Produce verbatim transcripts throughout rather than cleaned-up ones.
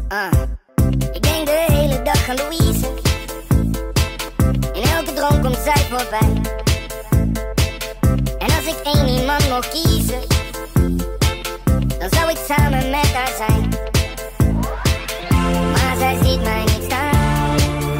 Uh, ik denk de hele dag aan Louise. In elke droom komt zij voorbij. En als ik één iemand mocht kiezen, dan zou ik samen met haar zijn. Maar zij ziet mij niet staan.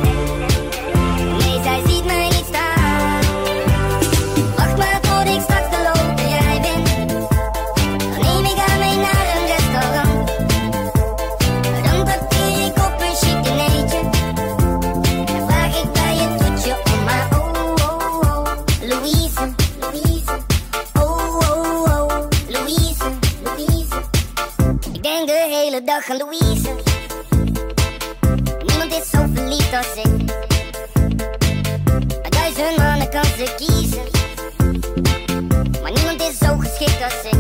Nee, zij ziet mij niet staan. Wacht maar tot ik straks de loper jij ben. Dan neem ik haar mee naar een restaurant. Dan trakteer ik op een chic dinertje. Dan vraag ik bij het toetje om maar oh, oh, oh. Louise, Louise. Oh, oh, oh. Louise, Louise. Ik denk de hele dag aan Louise. Niemand is zo verliefd als ik. Uit duizend mannen kan ze kiezen. Maar niemand is zo geschikt als ik.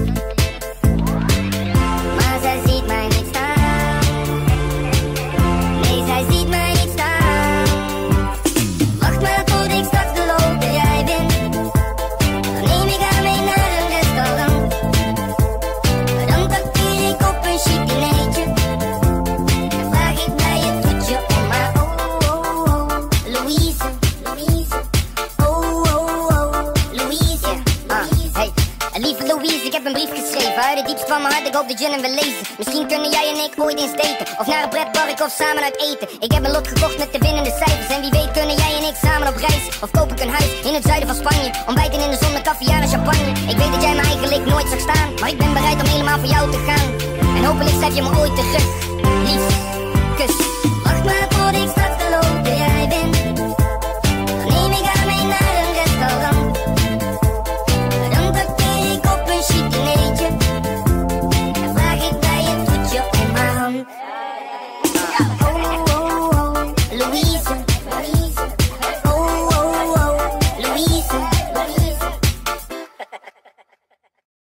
Maar zij ziet mij niet staan. Nee, zij ziet mij niet staan. Wacht maar tot ik straks de loper jij ben. Dan neem ik haar mee naar een restaurant. Dan trakteer ik op een chic dinertje. Dan vraag ik bij het toetje om maar oh, oh, oh. Louise, Louise. Oh, oh, oh. Louise, uh, hey. Lieve Louise, ik heb een brief geschreven uit het diepst van mijn hart, ik hoop dat je hem wil lezen. Misschien kunnen jij en ik ooit eens daten, of naar een pretpark of samen uit eten. Ik heb een lot gekocht met de winnende cijfers. En wie weet kunnen jij en ik samen op reis. Of koop ik een huis in het zuiden van Spanje. Ontbijten in de zon met caviar en champagne. Ik weet dat jij me eigenlijk nooit zag staan, maar ik ben bereid om helemaal voor jou te gaan. En hopelijk schrijf je me ooit terug. Lief, kus. Wacht maar tot ik straks de loper jij ben. Dan neem ik haar mee naar een restaurant. Dan trakteer ik op een chic dinertje. Dan vraag ik bij het toetje om haar hand.